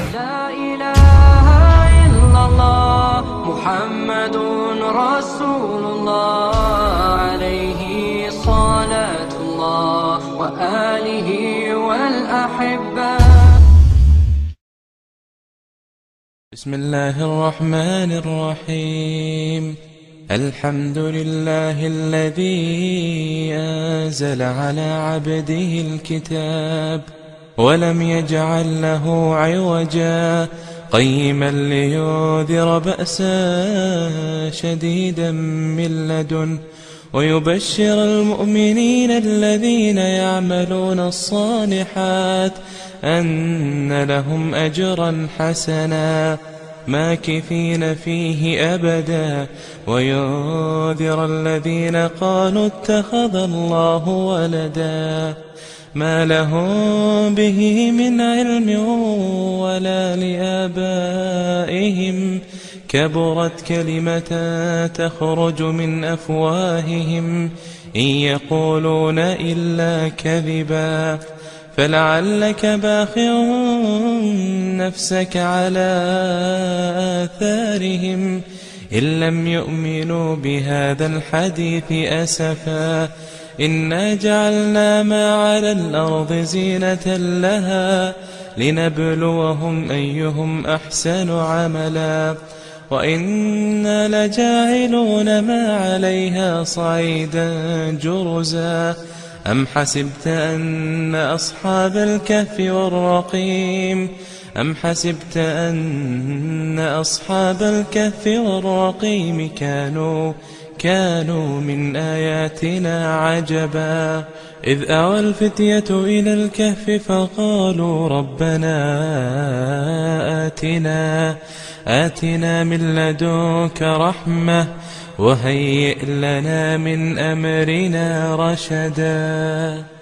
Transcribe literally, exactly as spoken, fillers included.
لا إله إلا الله محمد رسول الله عليه صلاة الله وآله والأحبة. بسم الله الرحمن الرحيم. الحمد لله الذي أنزل على عبده الكتاب ولم يجعل له عوجا قيما لينذر بأسا شديدا من لدن ويبشر المؤمنين الذين يعملون الصالحات أن لهم أجرا حسنا ماكثين فيه أبدا وينذر الذين قالوا اتخذ الله ولدا ما لهم به من علم ولا لآبائهم كبرت كلمة تخرج من أفواههم إن يقولون إلا كذبا فلعلك باخع نفسك على آثارهم إن لم يؤمنوا بهذا الحديث أسفا إنا جعلنا ما على الأرض زينة لها لنبلوهم أيهم أحسن عملا وإنا لجاعلون ما عليها صعيدا جرزا أم حسبت أن أصحاب الكهف والرقيم أم حسبت أن أصحاب الكهف والرقيم كانوا كانوا من آياتنا عجبا إذ أوى الفتية إلى الكهف فقالوا ربنا آتنا آتنا من لدنك رحمة وهيئ لنا من أمرنا رشدا.